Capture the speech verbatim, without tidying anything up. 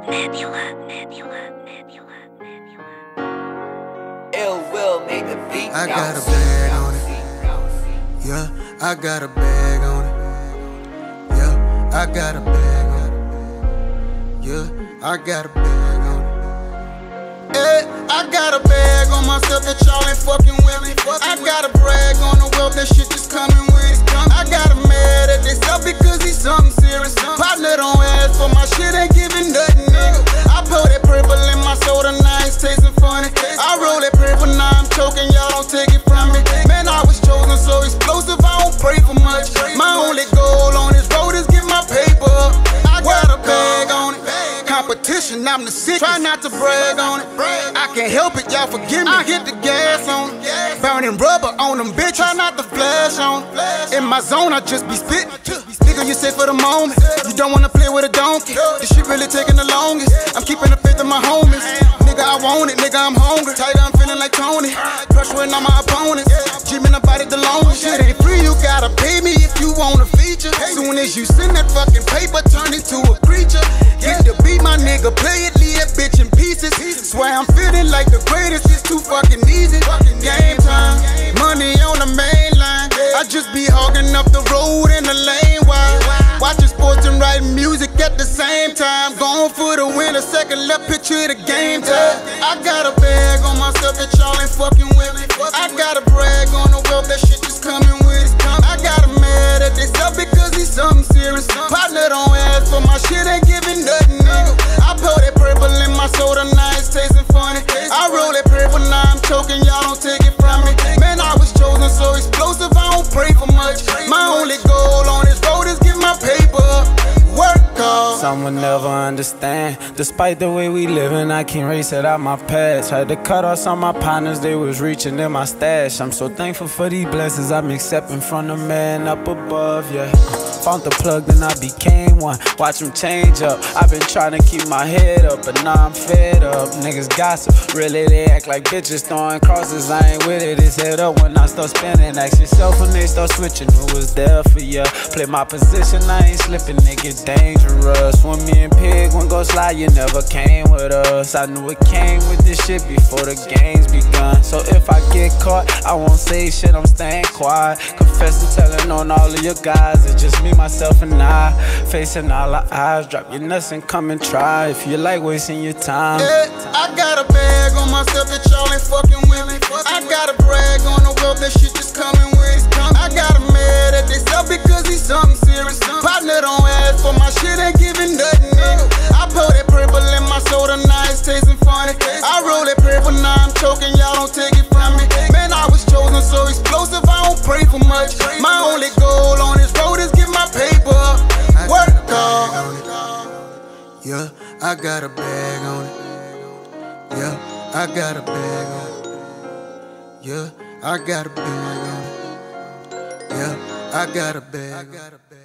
Nebula, Nebula, Nebula, Nebula. Ill Will made the beat. I got a bag on it. Yeah, I got a bag on it. Yeah, I got a bag on it. Yeah, I got a bag on it. Hey, I got a bag on myself that y'all ain't fucking with me. I got a brag on the wealth, that shit just coming with it. I got a mad at this stuff because he's something serious. Partner don't ask for my shit, ain't giving nothing, nigga. I pour that purple in my soda, now it's tasting funny. I roll that purple, now I'm choking, y'all don't take it from me. Man, I was chosen so explosive, I don't pray for much. My only goal on this road is get my paper up. I got a bag on it. Competition, I'm the sickest. Try not to brag on it. I can't help it, y'all forgive me. I hit the gas on it. Burning rubber on them bitches. Try not to flash on it. In my zone, I just be spitting. Nigga, you say for the moment. You don't wanna play with a donkey. This shit really taking the longest. I'm keeping the faith of my homies. Nigga, I want it. Nigga, I'm hungry. Tighter, I'm feeling like Tony. Pressuring on my opponents. Jimming up out of the longest. Shit ain't free, you gotta pay me if you want a feature. Soon as you send that fucking paper, turn into a creature. Get the beat, my nigga, play it, leave that bitch in pieces. Swear I'm feeling like the greatest, it's too fucking easy. Game time, money on the main line. I just be hogging up the road in the lane wide. Watching sports and writing music at the same time. Going for the win, a second left picture the game time. I got a bag on myself that y'all ain't fucking with me. I got a brag on the wealth, that shit just coming with it. I got a mad at this stuff because he's something serious. Partner don't ask for my shit, ain't giving nothing, nigga. I pour that purple in my soda, now it's tasting funny. I roll that purple, now I'm choking, y'all don't take it from me. Man, I was chosen so explosive, I don't pray for much. My only goal on this road is get my paper up. Work hard. Some will never understand. Despite the way we living, I can't erase it out my past. Had to cut off some of my partners, they was reaching in my stash. I'm so thankful for these blessings I'm accepting from the man up above, yeah. Found the plug, then I became one. Watch him change up. I've been trying to keep my head up, but now I'm fed up. Niggas gossip, really they act like bitches throwing crosses. I ain't with it, it's head up when I start spinning. Ask yourself when they start switching, who was there for ya? Play my position, I ain't slipping, nigga, dangerous. When me and Pig went go slide, you never came with us. I knew it came with this shit before the games begun. So if I get caught, I won't say shit, I'm staying quiet. Confessing, telling on all of your guys, it's just me, myself, and I. Facing all the eyes, drop your nuts and come and try. If you like wasting your time. Yeah, I got a bag on myself that y'all ain't fucking with me. I got a brag on the wealth, that shit just coming with it. I got a mad at this stuff because he's something serious. Partner don't ask for my shit, ain't giving nothing, nigga. I pour that purple in my soda, now it's tasting funny. I roll that purple, now I'm choking, y'all don't take it from me. Man, I was chosen so explosive, I don't pray for much. My only goal on this road is get my paper up. Work hard. Yeah, I got a bag on it. Yeah, I got a bag on it. Yeah, I got a bag on it. Yeah, I got a bag.